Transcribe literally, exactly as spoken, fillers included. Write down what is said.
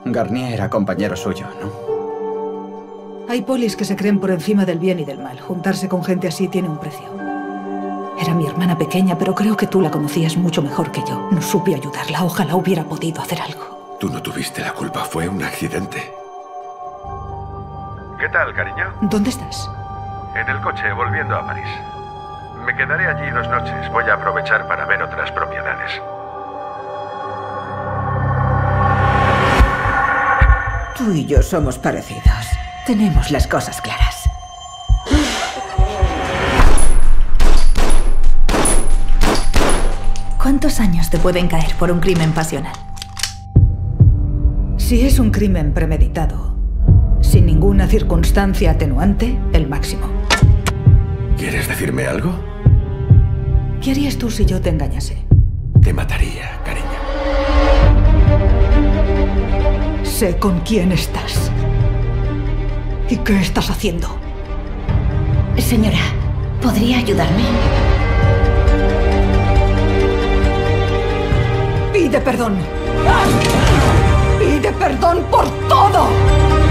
Garnier era compañero suyo, ¿no? Hay polis que se creen por encima del bien y del mal. Juntarse con gente así tiene un precio. Era mi hermana pequeña, pero creo que tú la conocías mucho mejor que yo. No supe ayudarla. Ojalá hubiera podido hacer algo. Tú no tuviste la culpa. Fue un accidente. ¿Qué tal, cariño? ¿Dónde estás? En el coche, volviendo a París. Me quedaré allí dos noches. Voy a aprovechar para ver otras propiedades. Tú y yo somos parecidos. Tenemos las cosas claras. ¿Cuántos años te pueden caer por un crimen pasional? Si es un crimen premeditado, sin ninguna circunstancia atenuante, el máximo. ¿Quieres decirme algo? ¿Qué harías tú si yo te engañase? Te mataría, cariño. Sé con quién estás. ¿Y qué estás haciendo? Señora, ¿podría ayudarme? Pide perdón. Pide perdón por todo.